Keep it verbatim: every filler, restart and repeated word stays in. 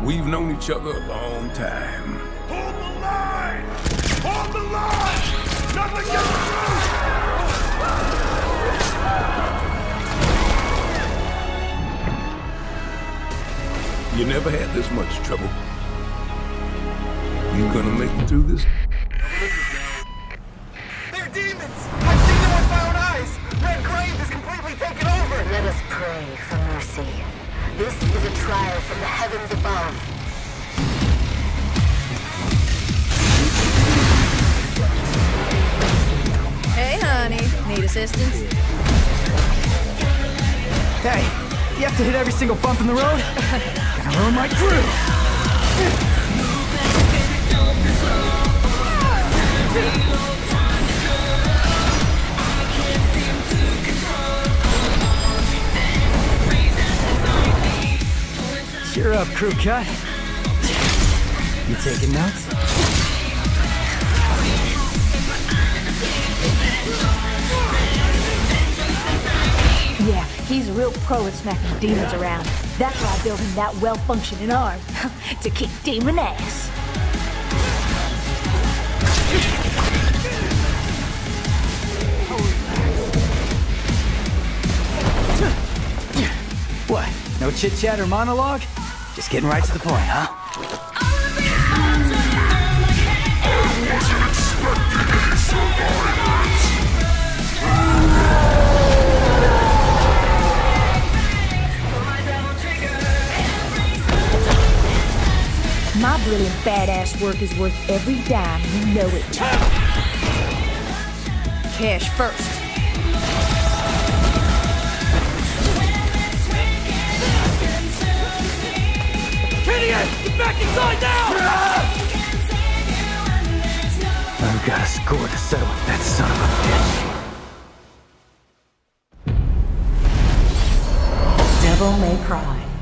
We've known each other a long time. Hold the line! Hold the line! Nothing gets through! You never had this much trouble. You gonna make it through this? They're demons! I've seen them with my own eyes! Red Grave is completely taken over! Let us pray for mercy. This is a trial from the heavens above. Hey, honey. Need assistance? Hey, you have to hit every single bump in the road? Gonna ruin my crew! Cheer up, crew cut. You taking notes? Yeah, he's a real pro at smacking demons around. That's why I built him that well-functioning arm. To kick demon ass. What? No chit-chat or monologue? Just getting right to the point, huh? My brilliant badass work is worth every dime, you know it. Cash first. Gideon! Get back inside now! I've got a score to settle with that son of a bitch. Devil May Cry.